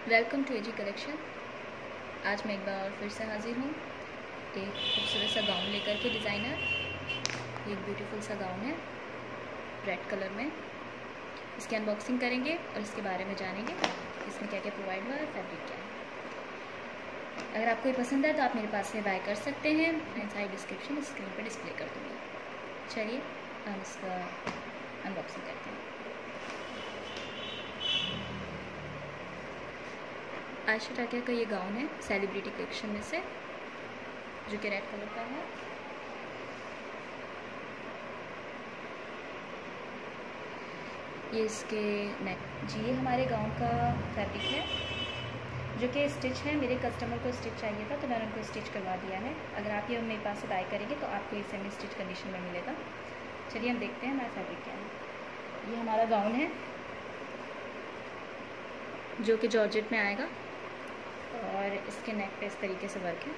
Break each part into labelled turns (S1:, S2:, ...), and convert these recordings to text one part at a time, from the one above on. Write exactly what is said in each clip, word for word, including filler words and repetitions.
S1: Welcome to AG collection. आज मैं एक बार और फिर से हाजिर हूँ एक खूबसूरत सा गाउन लेकर के। डिज़ाइनर एक ब्यूटीफुल सा गाउन है रेड कलर में। इसकी अनबॉक्सिंग करेंगे और इसके बारे में जानेंगे इसमें क्या क्या प्रोवाइड हुआ है, फैब्रिक क्या है। अगर आपको ये पसंद है तो आप मेरे पास से बाय कर सकते हैं। मैं साइड डिस्क्रिप्शन स्क्रीन पर डिस्प्ले कर दूँगी। चलिए हम इसका अनबॉक्सिंग करते हैं। आयशा टाकिया का ये गाउन है सेलिब्रिटी कलेक्शन में से, जो कि रेड कलर का है। ये इसके नेक जी ये हमारे गाउन का फैब्रिक है, जो कि स्टिच है। मेरे कस्टमर को स्टिच चाहिए था तो मैंने उनको स्टिच करवा दिया है। अगर आप ये मेरे पास से बाय करेंगे तो आपको ये सेमी स्टिच कंडीशन में मिलेगा। चलिए हम देखते हैं हमारा फैब्रिक क्या है। ये हमारा गाउन है जो कि जॉर्जेट में आएगा और इसके नेक पे इस तरीके से वर्क है,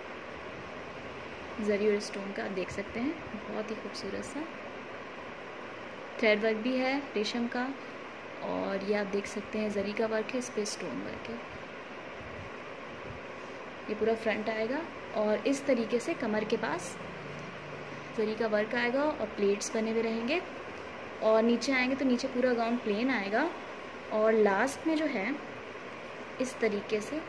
S1: जरी और स्टोन का, आप देख सकते हैं। बहुत ही खूबसूरत सा थ्रेड वर्क भी है रेशम का, और ये आप देख सकते हैं जरी का वर्क है, इस पे स्टोन वर्क है। ये पूरा फ्रंट आएगा और इस तरीके से कमर के पास जरी का वर्क आएगा और प्लेट्स बने हुए रहेंगे। और नीचे आएंगे तो नीचे पूरा गाउन प्लेन आएगा और लास्ट में जो है इस तरीके से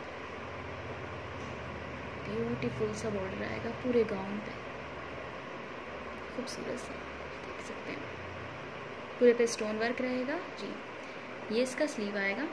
S1: ब्यूटीफुल सा बॉर्डर आएगा पूरे गाउन पे, खूबसूरत सा, देख सकते हैं। पूरे पे स्टोन वर्क रहेगा जी। ये इसका स्लीव आएगा,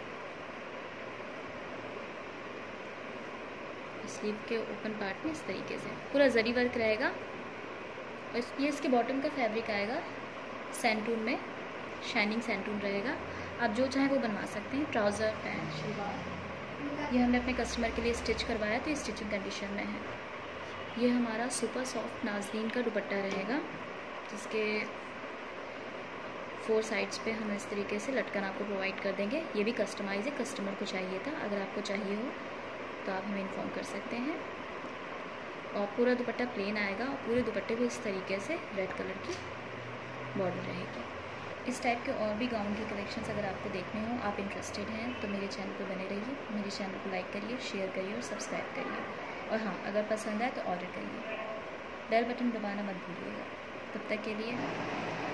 S1: स्लीव के ओपन पार्ट में इस तरीके से पूरा जरी वर्क रहेगा। और ये इसके बॉटम का फैब्रिक आएगा सैंटून में, शाइनिंग सैंटून रहेगा। आप जो चाहें वो बनवा सकते हैं, ट्राउज़र, पैंट, शलवार। ये हमने अपने कस्टमर के लिए स्टिच करवाया तो ये स्टिचिंग कंडीशन में है। ये हमारा सुपर सॉफ्ट नाज़नीन का दुपट्टा रहेगा, जिसके फोर साइड्स पे हम इस तरीके से लटकन आपको प्रोवाइड कर देंगे। ये भी कस्टमाइज है, कस्टमर को चाहिए था। अगर आपको चाहिए हो तो आप हमें इन्फॉर्म कर सकते हैं। और पूरा दुपट्टा प्लेन आएगा और पूरे दुपट्टे पे इस तरीके से रेड कलर की बॉर्डर रहेगी। इस टाइप के और भी गाउन की कलेक्शंस अगर आपको देखने हो, आप इंटरेस्टेड हैं तो मेरे चैनल पर बने रहिए। मेरे चैनल को लाइक करिए, शेयर करिए और सब्सक्राइब करिए। और हाँ, अगर पसंद आए तो ऑर्डर करिए। बेल बटन दबाना मत भूलिएगा। तब तक के लिए